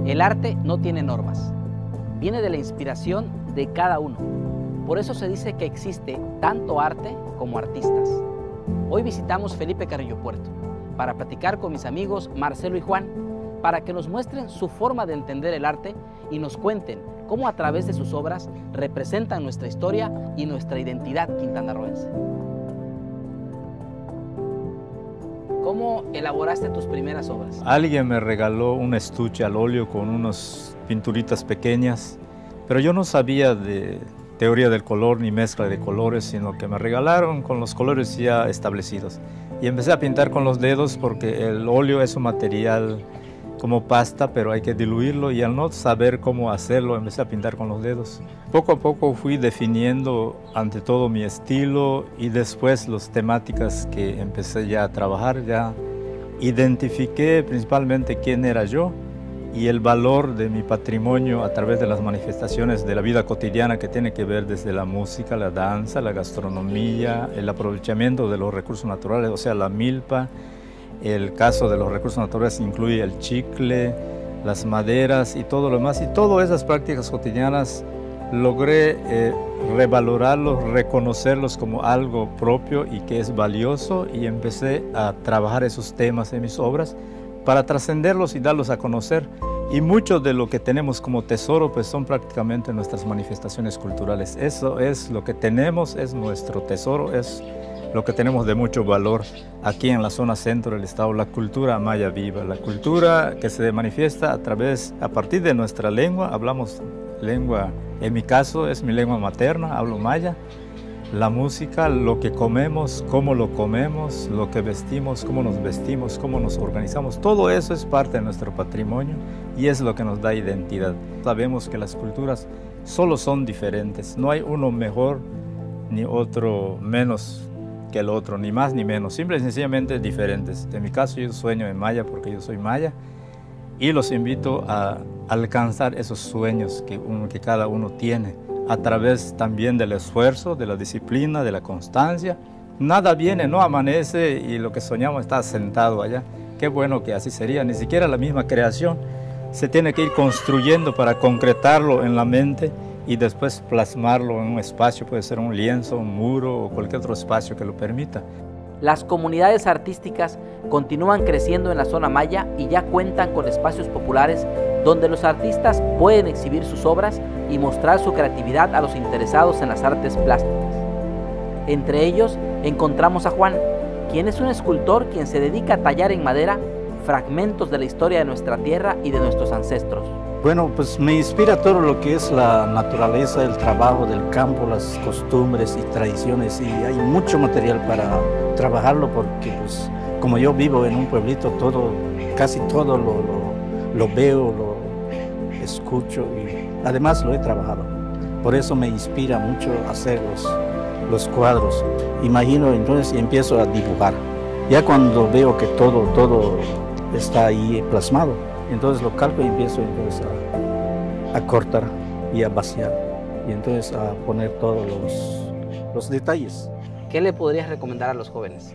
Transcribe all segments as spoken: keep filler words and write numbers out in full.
El arte no tiene normas, viene de la inspiración de cada uno. Por eso se dice que existe tanto arte como artistas. Hoy visitamos Felipe Carrillo Puerto para platicar con mis amigos Marcelo y Juan, para que nos muestren su forma de entender el arte y nos cuenten cómo a través de sus obras representan nuestra historia y nuestra identidad quintanarroense. ¿Cómo elaboraste tus primeras obras? Alguien me regaló un estuche al óleo con unas pinturitas pequeñas, pero yo no sabía de teoría del color ni mezcla de colores, sino que me regalaron con los colores ya establecidos. Y empecé a pintar con los dedos porque el óleo es un material como pasta, pero hay que diluirlo, y al no saber cómo hacerlo, empecé a pintar con los dedos. Poco a poco fui definiendo ante todo mi estilo, y después las temáticas que empecé ya a trabajar, ya identifiqué principalmente quién era yo y el valor de mi patrimonio a través de las manifestaciones de la vida cotidiana, que tiene que ver desde la música, la danza, la gastronomía, el aprovechamiento de los recursos naturales, o sea, la milpa. El caso de los recursos naturales incluye el chicle, las maderas y todo lo demás. Y todas esas prácticas cotidianas logré eh, revalorarlos, reconocerlos como algo propio y que es valioso, y empecé a trabajar esos temas en mis obras para trascenderlos y darlos a conocer. Y mucho de lo que tenemos como tesoro pues son prácticamente nuestras manifestaciones culturales. Eso es lo que tenemos, es nuestro tesoro, es lo que tenemos de mucho valor aquí en la zona centro del estado, la cultura maya viva, la cultura que se manifiesta a través, a partir de nuestra lengua. Hablamos lengua, en mi caso es mi lengua materna, hablo maya. La música, lo que comemos, cómo lo comemos, lo que vestimos, cómo nos vestimos, cómo nos organizamos, todo eso es parte de nuestro patrimonio y es lo que nos da identidad. Sabemos que las culturas solo son diferentes, no hay uno mejor ni otro menos que el otro, ni más ni menos, simple y sencillamente diferentes. En mi caso yo sueño en maya porque yo soy maya, y los invito a alcanzar esos sueños que, uno, que cada uno tiene, a través también del esfuerzo, de la disciplina, de la constancia. Nada viene, no amanece y lo que soñamos está sentado allá. Qué bueno que así sería, ni siquiera la misma creación se tiene que ir construyendo para concretarlo en la mente y después plasmarlo en un espacio, puede ser un lienzo, un muro o cualquier otro espacio que lo permita. Las comunidades artísticas continúan creciendo en la zona maya y ya cuentan con espacios populares donde los artistas pueden exhibir sus obras y mostrar su creatividad a los interesados en las artes plásticas. Entre ellos encontramos a Juan, quien es un escultor quien se dedica a tallar en madera fragmentos de la historia de nuestra tierra y de nuestros ancestros. Bueno, pues me inspira todo lo que es la naturaleza, el trabajo del campo, las costumbres y tradiciones, y hay mucho material para trabajarlo porque pues como yo vivo en un pueblito, todo, casi todo lo, lo, lo veo, lo escucho y además lo he trabajado. Por eso me inspira mucho hacer los, los cuadros. Imagino entonces y empiezo a dibujar. Ya cuando veo que todo, todo está ahí plasmado, entonces lo calco y empiezo entonces a, a cortar y a vaciar y entonces a poner todos los, los detalles. ¿Qué le podrías recomendar a los jóvenes?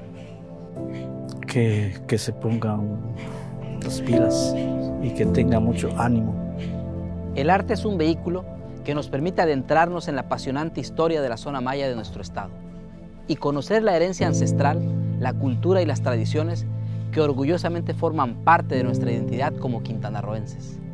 Que, que se pongan las pilas y que tengan mucho ánimo. El arte es un vehículo que nos permite adentrarnos en la apasionante historia de la zona maya de nuestro estado y conocer la herencia ancestral, la cultura y las tradiciones que orgullosamente forman parte de nuestra identidad como quintanarroenses.